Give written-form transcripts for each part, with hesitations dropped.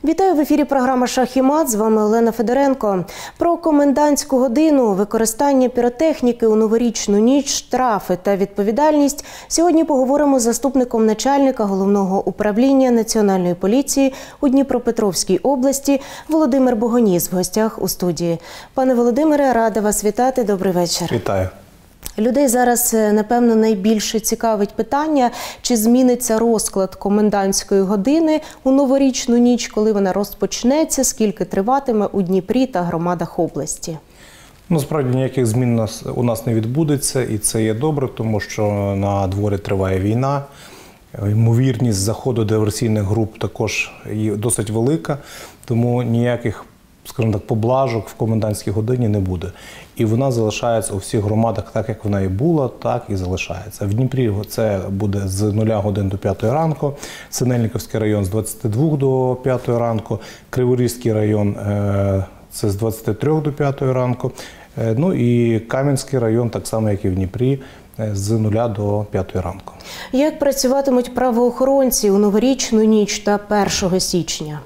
Вітаю в ефірі програма «Шах і мат». З вами Олена Федоренко. Про комендантську годину, використання піротехніки у новорічну ніч, штрафи та відповідальність сьогодні поговоримо з заступником начальника Головного управління Національної поліції у Дніпропетровській області Володимир Богоніс в гостях у студії. Пане Володимире, рада вас вітати. Добрий вечір. Вітаю. Людей зараз, напевно, найбільше цікавить питання, чи зміниться розклад комендантської години у новорічну ніч, коли вона розпочнеться, скільки триватиме у Дніпрі та громадах області. Насправді ніяких змін у нас не відбудеться, і це є добре, тому що на дворі триває війна. Ймовірність заходу диверсійних груп також досить велика, тому ніяких, скажімо так, поблажок в комендантській годині не буде. І вона залишається у всіх громадах так, як вона і була, так і залишається. В Дніпрі це буде з 0 годин до 5 ранку, Синельниківський район з 22 до 5 ранку, Криворізький район це з 23 до 5 ранку, ну і Кам'янський район так само, як і в Дніпрі, з 0 до 5 ранку. Як працюватимуть правоохоронці у новорічну ніч та 1 січня?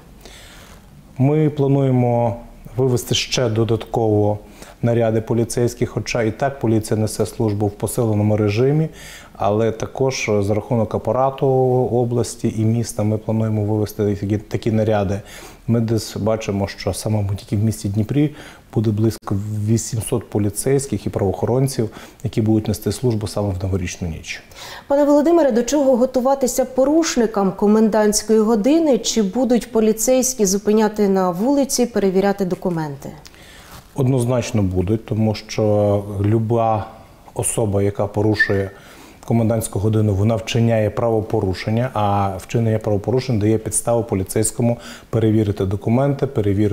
Ми плануємо вивести ще додатково наряди поліцейських, хоча і так поліція несе службу в посиленому режимі, але також за рахунок апарату області і міста ми плануємо вивести такі наряди. Ми десь бачимо, що саме тільки в місті Дніпрі буде близько 800 поліцейських і правоохоронців, які будуть нести службу саме в новорічну ніч. Пане Володимире, до чого готуватися порушникам комендантської години? Чи будуть поліцейські зупиняти на вулиці, перевіряти документи? Однозначно будуть, тому що люба особа, яка порушує комендантську годину, вона вчиняє правопорушення, а вчинення правопорушень дає підставу поліцейському перевірити документи,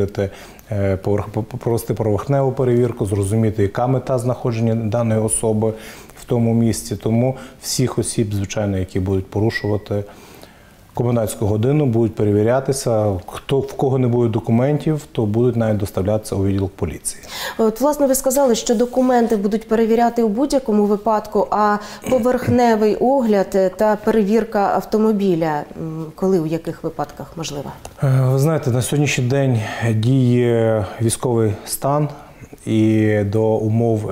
провести поверхневу перевірку, зрозуміти, яка мета знаходження даної особи в тому місці. Тому всіх осіб, звичайно, які будуть порушувати комендантську годину, будуть перевірятися. В кого не буде документів, то будуть навіть доставлятися у відділ поліції. От, власне, ви сказали, що документи будуть перевіряти у будь-якому випадку, а поверхневий огляд та перевірка автомобіля, коли, у яких випадках можлива? Ви знаєте, на сьогоднішній день діє військовий стан, і до умов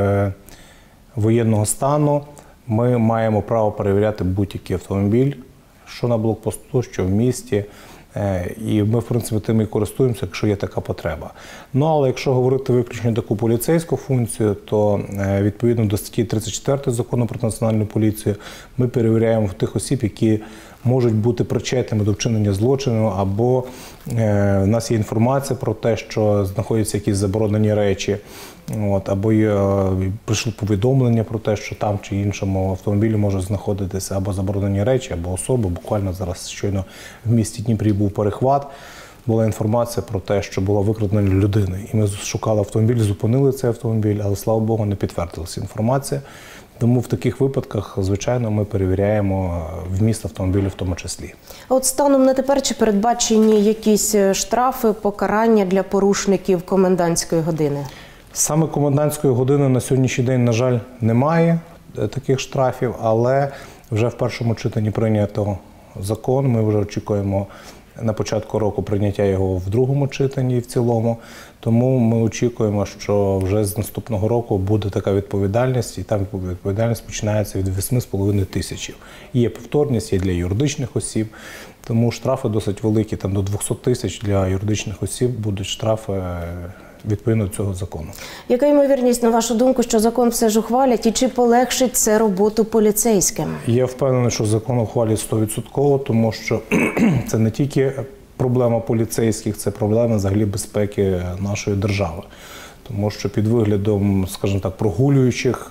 воєнного стану ми маємо право перевіряти будь-який автомобіль, що на блокпосту, що в місті. І ми, в принципі, тим і користуємося, якщо є така потреба. Ну, але якщо говорити виключно таку поліцейську функцію, то відповідно до статті 34 Закону про Національну поліцію ми перевіряємо тих осіб, які можуть бути причетними до вчинення злочину, або в нас є інформація про те, що знаходяться якісь заборонені речі, або прийшло повідомлення про те, що там чи іншому автомобілі можуть знаходитися або заборонені речі, або особи. Буквально зараз щойно в місті Дніпрі був перехват, була інформація про те, що була викрадена людина. І ми шукали автомобіль, зупинили цей автомобіль, але, слава Богу, не підтвердилася інформація. Тому в таких випадках, звичайно, ми перевіряємо вміст автомобілів в тому числі. А от станом на тепер, чи передбачені якісь штрафи, покарання для порушників комендантської години? Саме комендантської години на сьогоднішній день, на жаль, немає таких штрафів, але вже в першому читанні прийнято закон. Ми вже очікуємо на початку року прийняття його в другому читанні і в цілому. Тому ми очікуємо, що вже з наступного року буде така відповідальність, і там відповідальність починається від 8,5 тисяч. Є повторність, є для юридичних осіб, тому штрафи досить великі, там до 200 тисяч для юридичних осіб будуть штрафи відповідно до цього закону. Яка ймовірність, на вашу думку, що закон все ж ухвалять, і чи полегшить це роботу поліцейським? Я впевнений, що закон ухвалять 100%, тому що це не тільки проблема поліцейських, це проблема взагалі безпеки нашої держави. Тому що під виглядом, скажімо так, прогулюючих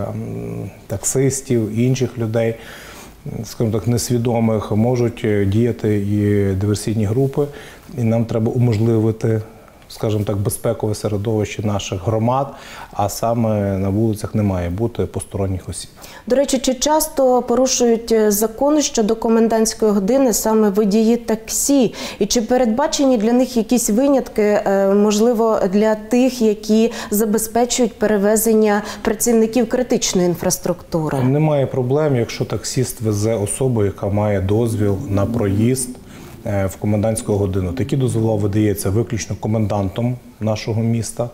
таксистів і інших людей, скажімо так, несвідомих, можуть діяти і диверсійні групи, і нам треба уможливити, скажімо так, безпекове середовище наших громад, а саме на вулицях не має бути посторонніх осіб. До речі, чи часто порушують закон щодо комендантської години саме водії таксі? І чи передбачені для них якісь винятки, можливо, для тих, які забезпечують перевезення працівників критичної інфраструктури? Немає проблем, якщо таксист везе особу, яка має дозвіл на проїзд в комендантську годину. Такі дозволи видається виключно комендантом нашого міста.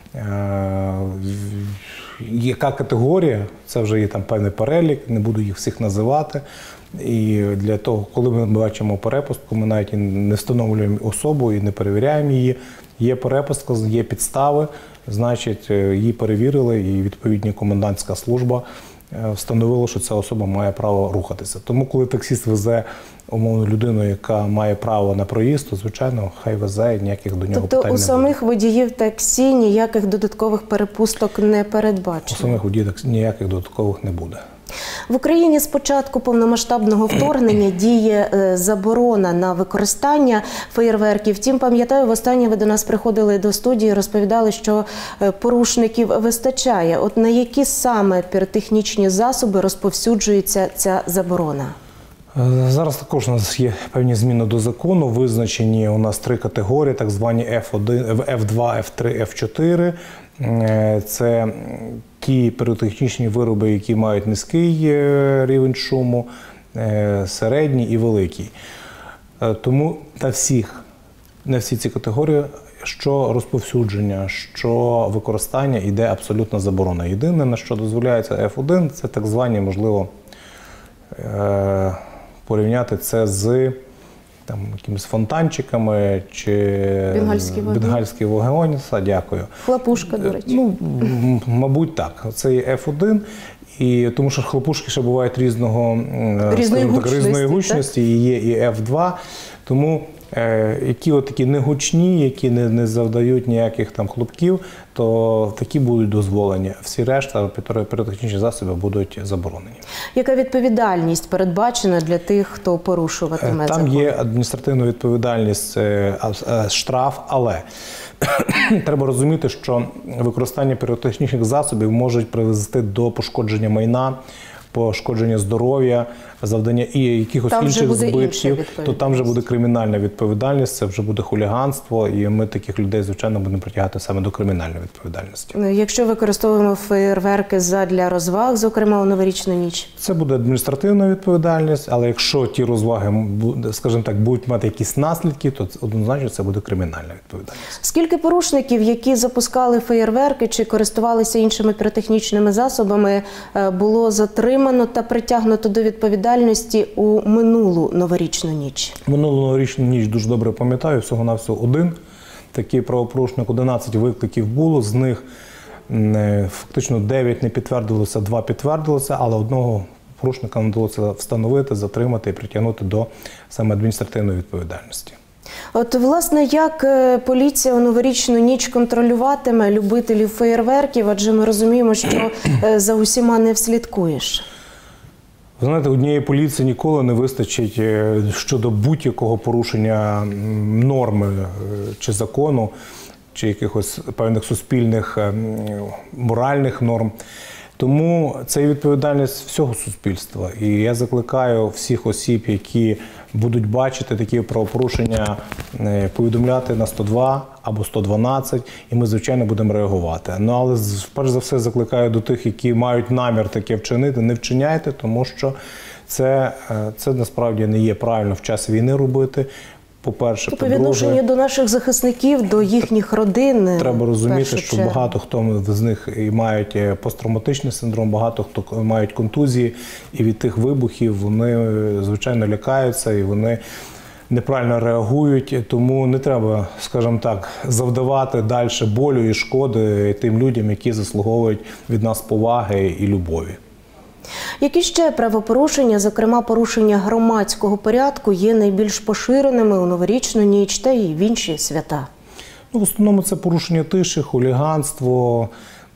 Яка категорія, це вже є там певний перелік, не буду їх всіх називати. І для того, коли ми бачимо перепустку, ми навіть і не встановлюємо особу і не перевіряємо її. Є перепустка, є підстави, значить, її перевірили, і відповідна комендантська служба встановила, що ця особа має право рухатися. Тому, коли таксист везе умовну людину, яка має право на проїзд, то, звичайно, хай везе, ніяких до нього питань не буде. Тобто у самих водіїв таксі ніяких додаткових перепусток не передбачено? У самих водіїв ніяких додаткових не буде. В Україні з початку повномасштабного вторгнення діє заборона на використання феєрверків. Втім, пам'ятаю, востаннє ви до нас приходили до студії, розповідали, що порушників вистачає. От на які саме піротехнічні засоби розповсюджується ця заборона? Зараз також у нас є певні зміни до закону. Визначені у нас 3 категорії, так звані F1, F2, F3, F4. Це ті піротехнічні вироби, які мають низький рівень шуму, середній і великий. Тому на всі ці категорії, що розповсюдження, що використання, йде абсолютна заборона. Єдине, на що дозволяється F1, це так звані, можливо, порівняти це з там, якимись фонтанчиками чи бенгальський вогонь. Дякую. Хлопушка, до речі. Ну, мабуть, так. Це є F1, і тому що хлопушки ще бувають різної гучності, і є і F2. Тому які такі негучні, які не завдають ніяких там хлопків, то такі будуть дозволені. Всі решта піротехнічні засоби будуть заборонені. Яка відповідальність передбачена для тих, хто порушуватиме закон? Там є адміністративна відповідальність, штраф, але треба розуміти, що використання піротехнічних засобів можуть привести до пошкодження майна, пошкодження здоров'я, завдання і якихось інших збитків, то там вже буде кримінальна відповідальність, це вже буде хуліганство, і ми таких людей, звичайно, будемо притягати саме до кримінальної відповідальності. Якщо використовуємо феєрверки задля розваг, зокрема у новорічну ніч? Це буде адміністративна відповідальність, але якщо ті розваги, скажімо так, будуть мати якісь наслідки, то однозначно це буде кримінальна відповідальність. Скільки порушників, які запускали феєрверки чи користувалися іншими піротехнічними засобами, було затримано та притягнуто до відповідальності у минулу новорічну ніч? Минулу новорічну ніч дуже добре пам'ятаю, всього-навсього один такий правопорушник, 11 викликів було, з них фактично 9 не підтвердилося, 2 підтвердилося, але одного порушника нам вдалося встановити, затримати і притягнути до саме адміністративної відповідальності. От, власне, як поліція у новорічну ніч контролюватиме любителів феєрверків, адже ми розуміємо, що за усіма не вслідкуєш? Ви знаєте, однієї поліції ніколи не вистачить щодо будь-якого порушення норми чи закону, чи якихось певних суспільних моральних норм. Тому це відповідальність всього суспільства. І я закликаю всіх осіб, які будуть бачити такі правопорушення, повідомляти на 102 або 112, і ми, звичайно, будемо реагувати. Ну, але, перш за все, закликаю до тих, які мають намір таке вчинити, не вчиняйте, тому що це насправді не є правильно в час війни робити. По-перше, по відношенню до наших захисників, до їхніх родин. Треба розуміти, що багато хто з них і мають посттравматичний синдром, багато хто мають контузії, і від тих вибухів вони, звичайно, лякаються, і вони неправильно реагують, тому не треба, скажімо так, завдавати далі болю і шкоди тим людям, які заслуговують від нас поваги і любові. Які ще правопорушення, зокрема порушення громадського порядку, є найбільш поширеними у новорічну ніч та і в інші свята? Ну, в основному це порушення тиші, хуліганство,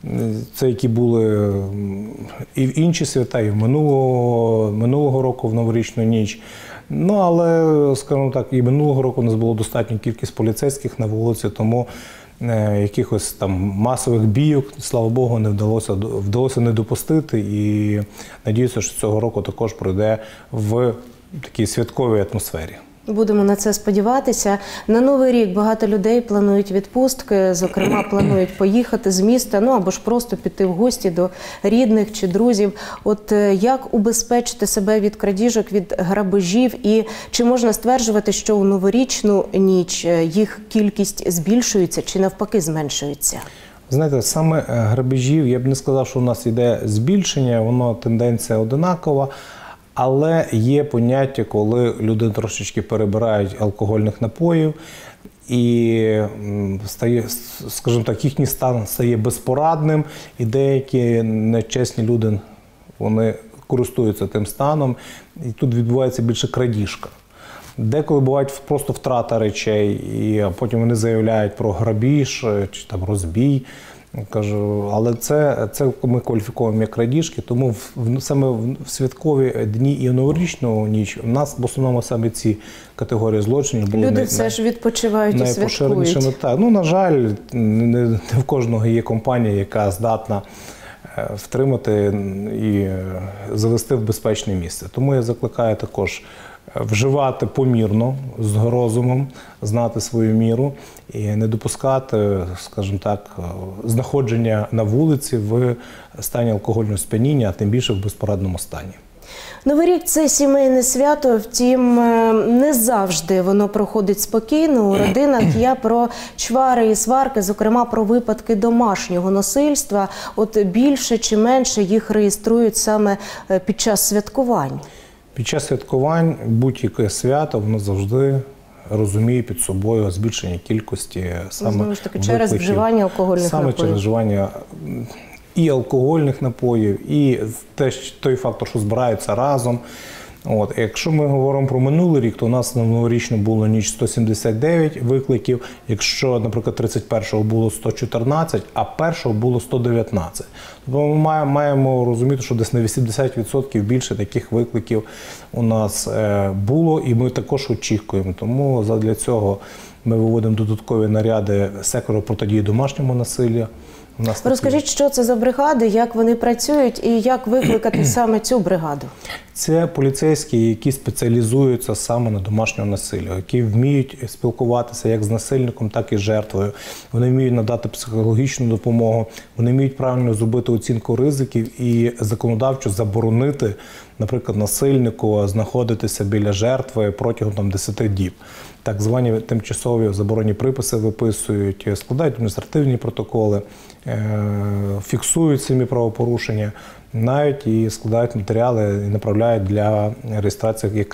це які були і в інші свята, і минулого року в новорічну ніч. Ну, але, скажімо так, і минулого року у нас було достатня кількість поліцейських на вулиці, тому якихось там масових бійок, слава Богу, не вдалося не допустити, і надіюся, що цього року також пройде в такій святковій атмосфері. Будемо на це сподіватися. На Новий рік багато людей планують відпустки, зокрема, планують поїхати з міста, або ж просто піти в гості до рідних чи друзів. От як убезпечити себе від крадіжок, від грабежів, і чи можна стверджувати, що у новорічну ніч їх кількість збільшується чи навпаки зменшується? Знаєте, саме грабежів, я б не сказав, що у нас йде збільшення, воно тенденція одинакова. Але є поняття, коли люди трошечки перебирають алкогольних напоїв і стає, скажімо так, їхній стан стає безпорадним, і деякі нечесні люди, вони користуються тим станом, і тут відбувається більше крадіжка. Деколи бувають просто втрата речей, і потім вони заявляють про грабіж чи там розбій. Кажу, але це ми кваліфікуємо як крадіжки, тому саме в святкові дні і в новорічну ніч у нас в основному саме ці категорії злочинів були люди все ж відпочивають і святкують. Так. На жаль, не в кожного є компанія, яка здатна втримати і завести в безпечне місце. Тому я закликаю також вживати помірно, з розумом, знати свою міру і не допускати, скажімо так, знаходження на вулиці в стані алкогольного сп'яніння, а тим більше в безпорадному стані. Новий рік – це сімейне свято, втім, не завжди воно проходить спокійно у родинах. Я про чвари і сварки, зокрема про випадки домашнього насильства. От більше чи менше їх реєструють саме під час святкувань. Під час святкувань будь-яке свято, воно завжди розуміє під собою збільшення кількості саме знову ж таки, через вживання алкогольних напоїв. Саме через вживання і алкогольних напоїв, і той фактор, що збираються разом. Якщо ми говоримо про минулий рік, то у нас на новорічну було ніч 179 викликів. Якщо, наприклад, 31-го було 114, а 1-го було 119. Тобто ми маємо розуміти, що десь на 80% більше таких викликів у нас було, і ми також очікуємо. Тому задля цього ми виводимо додаткові наряди сектору протидії домашньому насиллю. Розкажіть, що це за бригади, як вони працюють і як викликати саме цю бригаду? Це поліцейські, які спеціалізуються саме на домашньому насиллі, які вміють спілкуватися як з насильником, так і з жертвою. Вони вміють надати психологічну допомогу, вони вміють правильно зробити оцінку ризиків і законодавчо заборонити, наприклад, насильнику знаходитися біля жертви протягом 10 діб. Так звані тимчасові заборонні приписи виписують, складають адміністративні протоколи, фіксують самі правопорушення, навіть і складають матеріали і направляють для реєстрації як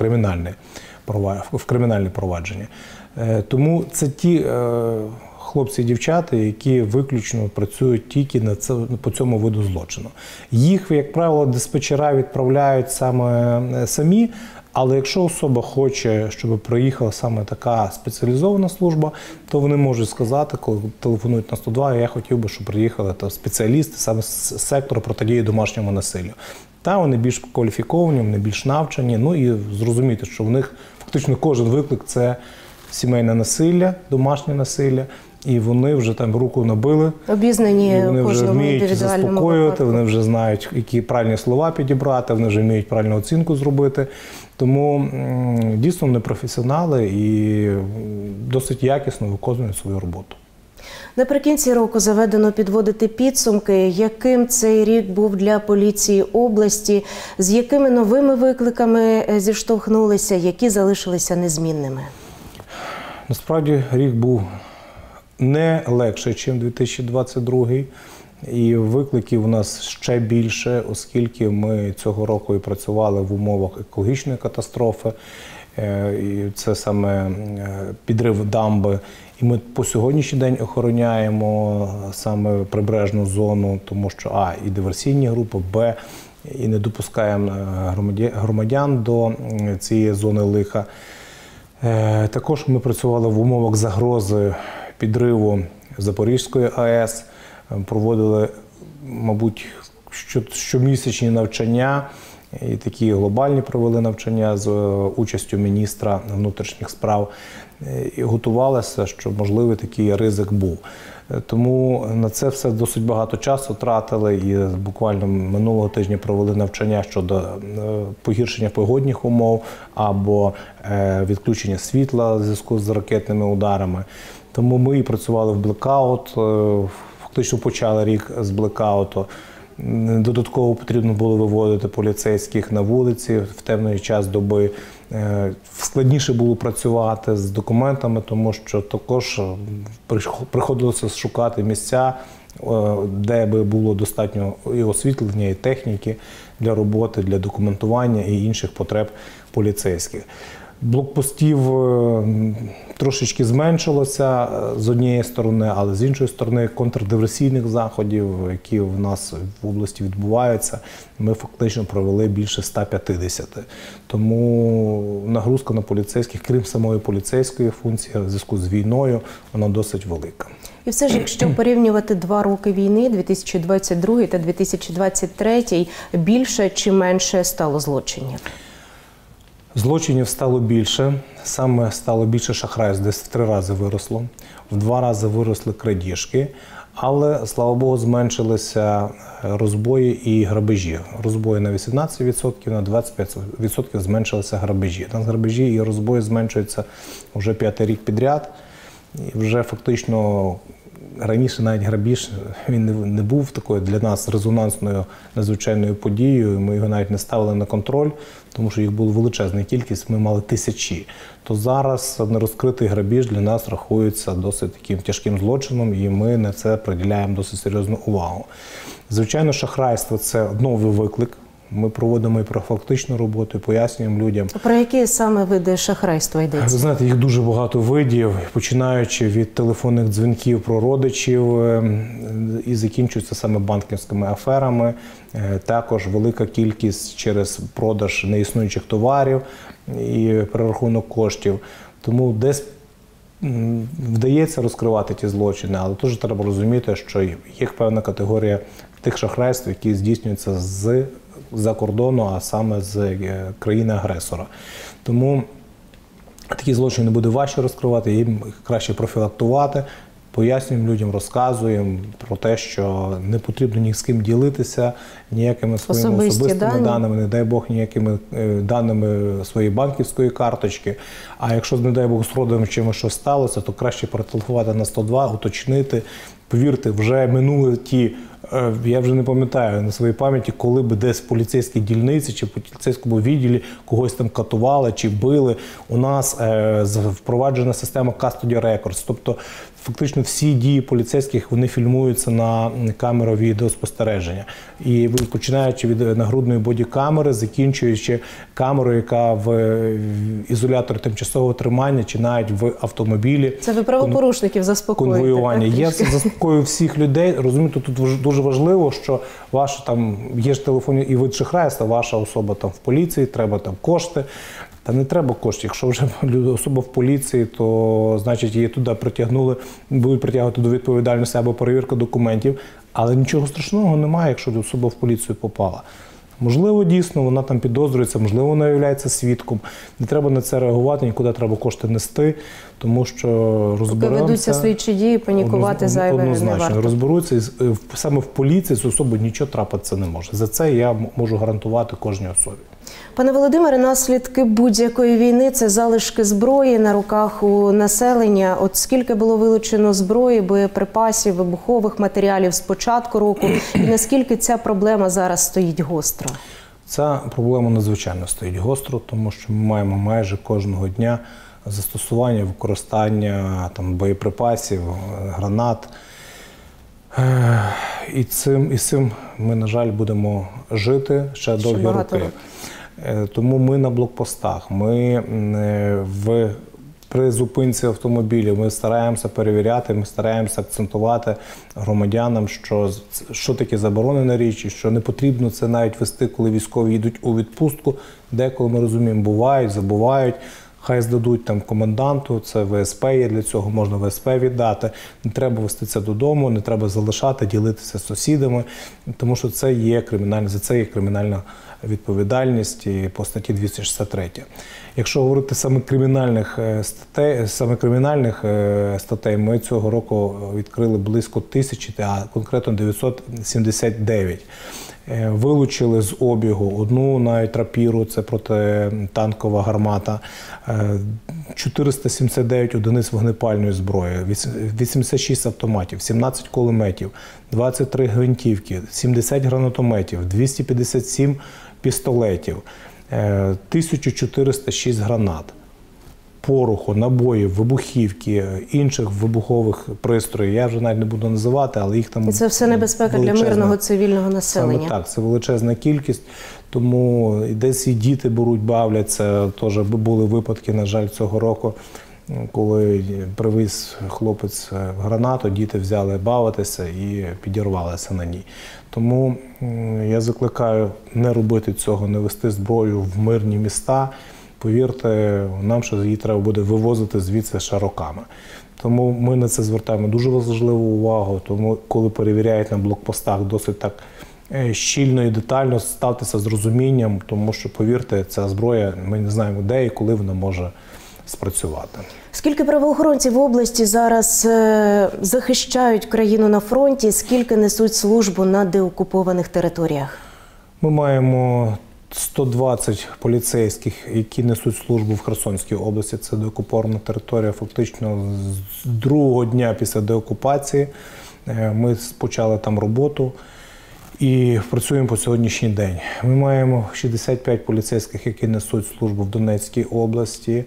в кримінальне провадження. Тому це ті хлопці і дівчата, які виключно працюють тільки по цьому виду злочину. Їх, як правило, диспетчера відправляють самі, але якщо особа хоче, щоб приїхала саме така спеціалізована служба, то вони можуть сказати, коли телефонують на 102, я хотів би, щоб приїхали спеціалісти саме з сектору протидії домашньому насиллю. Та вони більш кваліфіковані, вони більш навчені, і зрозуміти, що в них фактично кожен виклик – це сімейне насилля, домашнє насилля, і вони вже там руку набили, обізнані, вони вже вміють заспокоювати, вони вже знають, які правильні слова підібрати, вони вже вміють правильну оцінку зробити. Тому дійсно вони професіонали і досить якісно виконують свою роботу. Наприкінці року заведено підводити підсумки, яким цей рік був для поліції області, з якими новими викликами зіштовхнулися, які залишилися незмінними. Насправді рік був не легше, ніж 2022, і викликів у нас ще більше, оскільки ми цього року і працювали в умовах екологічної катастрофи, і це саме підрив дамби. І ми по сьогоднішній день охороняємо саме прибережну зону, тому що і диверсійні групи, б, і не допускаємо громадян до цієї зони лиха. Також ми працювали в умовах загрози підриву Запорізької АЕС, проводили, мабуть, щомісячні навчання і такі глобальні провели навчання з участю міністра внутрішніх справ. І готувалися, що можливий такий ризик був. Тому на це все досить багато часу тратили і буквально минулого тижня провели навчання щодо погіршення погодних умов або відключення світла в зв'язку з ракетними ударами. Тому ми і працювали в блекаут, фактично почали рік з блекауту. Додатково потрібно було виводити поліцейських на вулиці в темний час доби. Складніше було працювати з документами, тому що також приходилося шукати місця, де би було достатньо і освітлення, і техніки для роботи, для документування і інших потреб поліцейських. Блокпостів трошечки зменшилося з однієї сторони, але з іншої сторони контрдиверсійних заходів, які в нас в області відбуваються, ми фактично провели більше 150. Тому нагрузка на поліцейських, крім самої поліцейської функції, в зв'язку з війною, вона досить велика. І все ж, якщо порівнювати 2 роки війни, 2022 та 2023, більше чи менше стало злочинів? Злочинів стало більше, саме стало більше шахрайств, десь в 3 рази виросло, в 2 рази виросли крадіжки, але, слава Богу, зменшилися розбої і грабежі. Розбої на 18%, на 25% зменшилися грабежі. У нас грабежі і розбої зменшуються вже 5-й рік підряд, і вже фактично раніше навіть грабіж він не був такою для нас резонансною надзвичайною подією. Ми його навіть не ставили на контроль, тому що їх було величезна кількість, ми мали тисячі. То зараз нерозкритий грабіж для нас рахується досить таким тяжким злочином, і ми на це приділяємо досить серйозну увагу. Звичайно, шахрайство – це новий виклик. Ми проводимо і профілактичну роботу, і пояснюємо людям. Про які саме види шахрайства йдеться? Ви знаєте, їх дуже багато видів, починаючи від телефонних дзвінків про родичів і закінчуються саме банківськими аферами. Також велика кількість через продаж неіснуючих товарів і перерахунок коштів. Тому десь вдається розкривати ті злочини, але теж треба розуміти, що є певна категорія тих шахрайств, які здійснюються з-за кордону, а саме з країни-агресора. Тому такі злочини буде важче розкривати, їм краще профілактувати, пояснюємо людям, розказуємо про те, що не потрібно ні з ким ділитися, ніякими своїми особистими даними, не дай Бог, ніякими даними своєї банківської карточки. А якщо, не дай Бог, з родом чимось щось сталося, то краще перетелефонувати на 102, уточнити. Повірте, вже минули ті, я вже не пам'ятаю на своїй пам'яті, коли би десь в поліцейській дільниці чи в поліцейському відділі когось там катували чи били. У нас впроваджена система Custody Records, тобто фактично всі дії поліцейських, вони фільмуються на камеру відеоспостереження. І починаючи від нагрудної бодікамери, закінчуючи камерою, яка в ізоляторі тимчасового тримання чи навіть в автомобілі. Це ви правопорушників заспокоюєте? Конвоювання. Я заспокоюю всіх людей. Розумієте, тут дуже важливо, що ваше там є ж телефонні і вид шахрайства, ваша особа там в поліції, треба там кошти. Та не треба коштів. Якщо вже особа в поліції, то, значить, її туди притягнули, будуть притягувати до відповідальності або перевірка документів. Але нічого страшного немає, якщо особа в поліцію попала. Можливо, дійсно, вона там підозрюється, можливо, вона є свідком. Не треба на це реагувати, нікуди треба кошти нести, тому що розберемося. Поки ведуться слідчі дії, панікувати зайве не варто. Розберуться, саме в поліції з особою нічого трапитися не може. За це я можу гарантувати кожній особі. Пане Володимире, наслідки будь-якої війни – це залишки зброї на руках у населення. От скільки було вилучено зброї, боєприпасів, вибухових матеріалів з початку року, і наскільки ця проблема зараз стоїть гостро? Ця проблема надзвичайно стоїть гостро, тому що ми маємо майже кожного дня застосування, використання там, боєприпасів, гранат. І з цим ми, на жаль, будемо жити ще довгі роки. Тому ми на блокпостах, ми при зупинці автомобілів, ми стараємося перевіряти, ми стараємося акцентувати громадянам, що таке заборонена річ, і що не потрібно це навіть вести, коли військові йдуть у відпустку. Деколи, ми розуміємо, бувають, забувають. Хай здадуть там коменданту, це ВСП є для цього, можна ВСП віддати. Не треба вести це додому, не треба залишати, ділитися з сусідами, тому що це є за це є кримінальна відповідальність і по статті 263. Якщо говорити саме кримінальних статей, ми цього року відкрили близько 1000, а конкретно 979. Вилучили з обігу одну навіть рапіру, це протитанкова гармата, 479 одиниць вогнепальної зброї, 86 автоматів, 17 кулеметів, 23 гвинтівки, 70 гранатометів, 257 пістолетів, 1406 гранат, пороху, набоїв, вибухівки, інших вибухових пристроїв. Я вже навіть не буду називати, але їх там... І це все небезпека для мирного цивільного населення. Саме так, це величезна кількість, тому десь і діти беруть, бавляться. Теж були випадки, на жаль, цього року, коли привіз хлопець гранату, діти взяли бавитися і підірвалися на ній. Тому я закликаю не робити цього, не вести зброю в мирні міста. Повірте, нам ще її треба буде вивозити звідси ще роками. Тому ми на це звертаємо дуже важливу увагу, тому коли перевіряють на блокпостах досить так щільно і детально, ставтеся з розумінням, тому що, повірте, ця зброя, ми не знаємо де і коли вона може спрацювати. Скільки правоохоронців в області зараз захищають країну на фронті, скільки несуть службу на деокупованих територіях? Ми маємо 120 поліцейських, які несуть службу в Херсонській області. Це деокупована територія. Фактично з другого дня після деокупації ми почали там роботу і працюємо по сьогоднішній день. Ми маємо 65 поліцейських, які несуть службу в Донецькій області,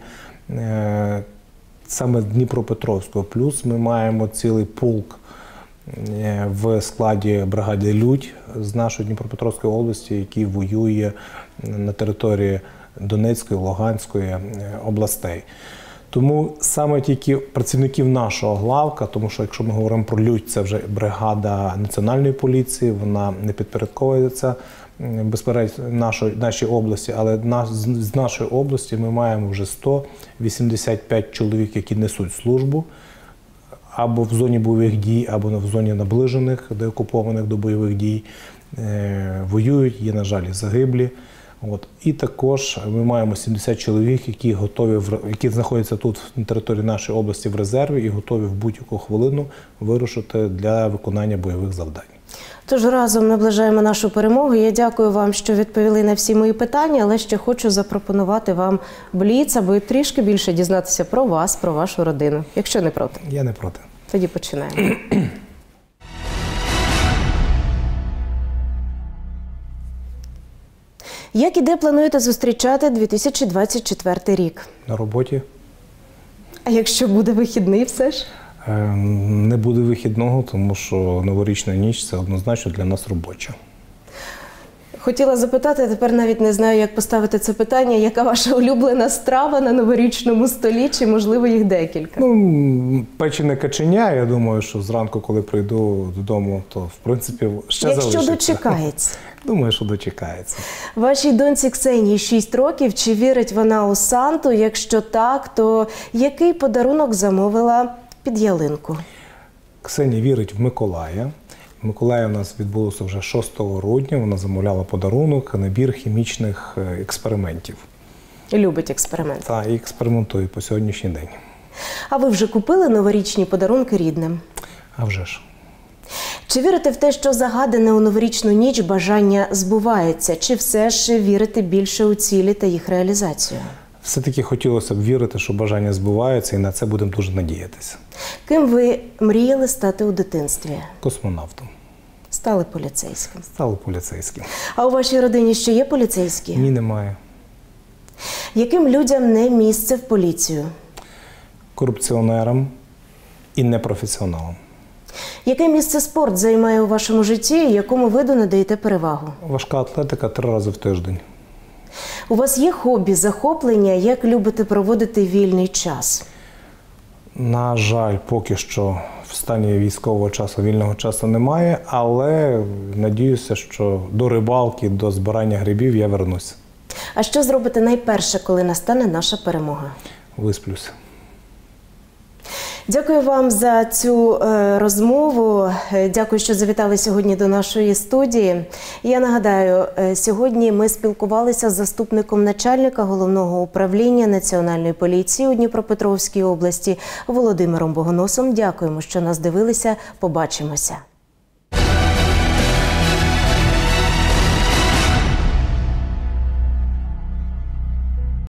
саме Дніпропетровського. Плюс ми маємо цілий полк в складі бригади «Людь» з нашої Дніпропетровської області, який воює на території Донецької, Луганської областей. Тому саме тільки працівників нашого главка, тому що якщо ми говоримо про «Людь», це вже бригада Національної поліції, вона не підпорядковується безперечно нашій області, але з нашої області ми маємо вже 185 чоловік, які несуть службу або в зоні бойових дій, або в зоні наближених, деокупованих до бойових дій, воюють, є, на жаль, загиблі. І також ми маємо 70 чоловік, які знаходяться тут на території нашої області в резерві і готові в будь-яку хвилину вирушити для виконання бойових завдань. Тож разом наближаємо нашу перемогу. Я дякую вам, що відповіли на всі мої питання, але ще хочу запропонувати вам бліц, аби трішки більше дізнатися про вас, про вашу родину. Якщо не проти. Я не проти. Тоді починаємо. Як і де плануєте зустрічати 2024 рік? На роботі. А якщо буде вихідний все ж? Не буде вихідного, тому що новорічна ніч – це однозначно для нас робоча. Хотіла запитати, а тепер навіть не знаю, як поставити це питання. Яка ваша улюблена страва на новорічному столі, чи, можливо, їх декілька? Печене каченя, я думаю, що зранку, коли прийду додому, то, в принципі, ще залишиться. Якщо дочекається? Думаю, що дочекається. Вашій доньці Ксенії 6 років. Чи вірить вона у Санту? Якщо так, то який подарунок замовила під ялинку? Ксенія вірить в Миколая. В Миколаї у нас відбулося вже 6 грудня. Вона замовляла подарунок, набір хімічних експериментів. Любить експерименти. Так, і експериментує по сьогоднішній день. А ви вже купили новорічні подарунки рідним? А вже ж. Чи вірите в те, що загадане у новорічну ніч бажання збувається? Чи все ж вірите більше у цілі та їх реалізацію? Все-таки хотілося б вірити, що бажання збуваються, і на це будемо дуже надіятися. Ким ви мріяли стати у дитинстві? Космонавтом. Стали поліцейським. Стали поліцейським. А у вашій родині ще є поліцейські? Ні, немає. Яким людям не місце в поліцію? Корупціонерам і непрофесіоналам. Яке місце спорт займає у вашому житті і якому виду надаєте перевагу? Важка атлетика 3 рази в тиждень. У вас є хобі, захоплення, як любите проводити вільний час? На жаль, поки що в стані військового часу вільного часу немає, але надіюся, що до рибалки, до збирання грибів я вернусь. А що зробите найперше, коли настане наша перемога? Висплюся. Дякую вам за цю розмову. Дякую, що завітали сьогодні до нашої студії. Я нагадаю, сьогодні ми спілкувалися з заступником начальника Головного управління Національної поліції у Дніпропетровській області Володимиром Богоносом. Дякуємо, що нас дивилися. Побачимося.